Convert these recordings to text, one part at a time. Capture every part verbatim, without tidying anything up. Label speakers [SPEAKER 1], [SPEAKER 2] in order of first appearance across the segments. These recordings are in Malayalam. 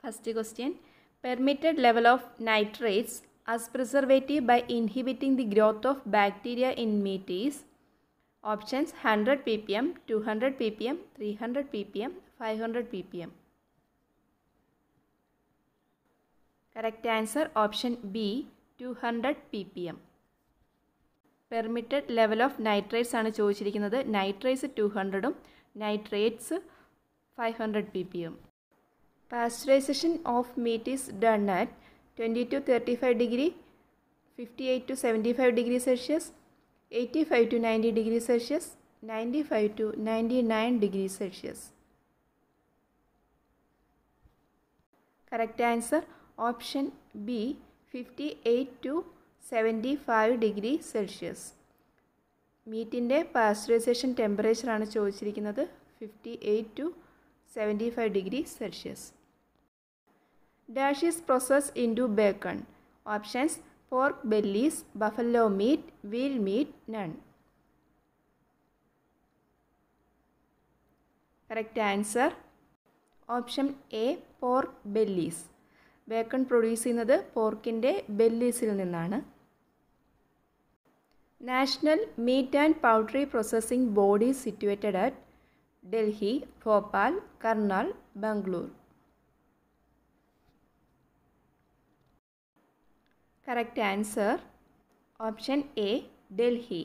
[SPEAKER 1] First question. Permitted level of nitrates as preservative by inhibiting the growth of bacteria in meat is options one hundred p p m, two hundred p p m, three hundred p p m, five hundred p p m. Correct answer option B, two hundred p p m. Permitted level of nitrates ആണ് ചോദിച്ചിരിക്കുന്നത്. നൈട്രേറ്റ്സ് ടു ഹൺഡ്രഡും nitrates five hundred P P M. Pasteurization of meat is done at twenty to thirty-five degree, fifty-eight to seventy-five degree Celsius, eighty-five to ninety degree Celsius, ninety-five to ninety-nine degree Celsius. Correct answer option B, fifty-eight to seventy-five degree Celsius. മീറ്റിൻ്റെ പാസ്ചറൈസേഷൻ ടെമ്പറേച്ചർ ആണ് ചോദിച്ചിരിക്കുന്നത് fifty eight to seventy five degree Celsius. Dash is processed into bacon. Options pork bellies, buffalo meat, veal meat, none. Correct answer option A, pork bellies. Bacon produce ചെയ്യുന്നത് പോർക്കിൻ്റെ ബെല്ലീസിൽ നിന്നാണ്. National meat and poultry processing body situated at Delhi, Bhopal, Karnal, Bangalore. Correct answer option A, Delhi.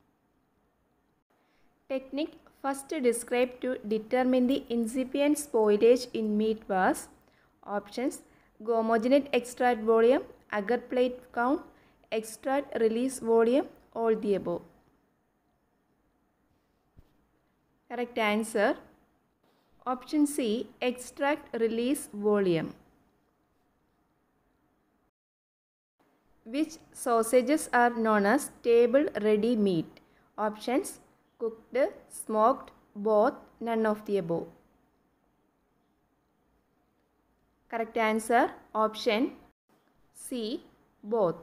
[SPEAKER 1] Technique first described to determine the incipient spoilage in meat was options homogeneous extract volume, agar plate count, extract release volume, all the above. Correct answer option C, extract release volume. Which sausages are known as table ready meat? Options cooked, smoked, both, none of the above. Correct answer option C, both.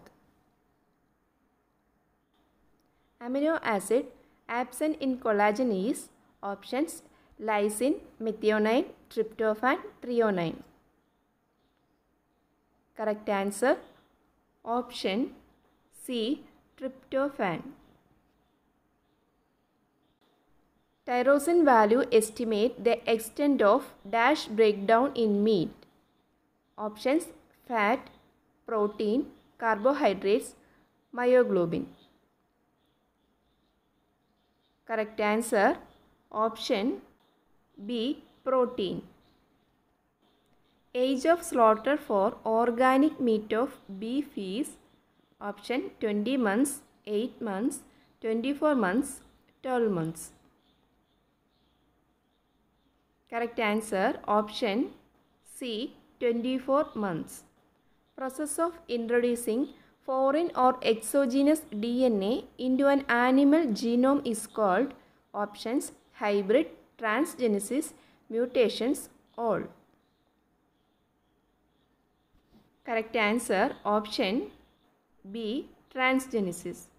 [SPEAKER 1] Amino acid absent in collagen is options lysine, methionine, tryptophan, threonine. Correct answer option C, tryptophan. Tyrosine value estimate the extent of dash breakdown in meat. Options fat, protein, carbohydrates, myoglobin. Correct answer option B, protein. Age of slaughter for organic meat of beef is option twenty months, eight months, twenty-four months, twelve months. Correct answer option C, twenty-four months. Process of introducing foreign or exogenous D N A into an animal genome is called options hybrid, transgenesis, mutations, all. Correct answer option B, transgenesis.